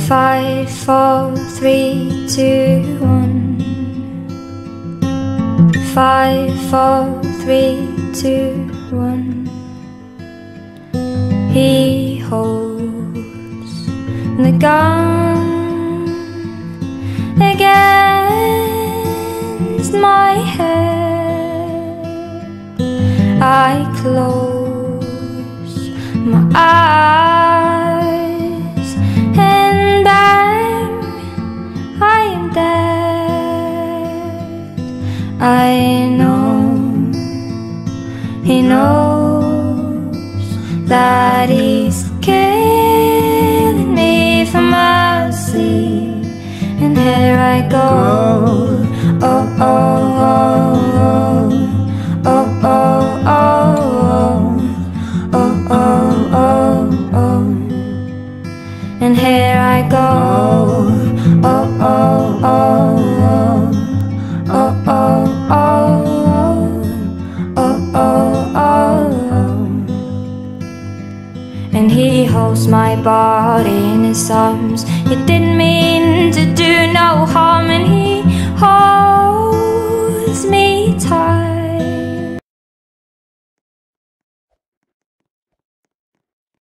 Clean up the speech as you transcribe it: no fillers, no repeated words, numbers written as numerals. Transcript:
5, 4, 3, 2, 1. 5, 4, 3, 2, 1. He holds the gun against my head. I close my eyes and bang, I am dead. I know he knows that he's killing me for mercy. And here I go, oh, oh, oh, oh, oh, oh, oh, oh, oh, oh. And here I go, oh, oh, oh, oh, oh, oh, oh, oh, oh. And he holds my body in his arms. He didn't mean to do no harm, and he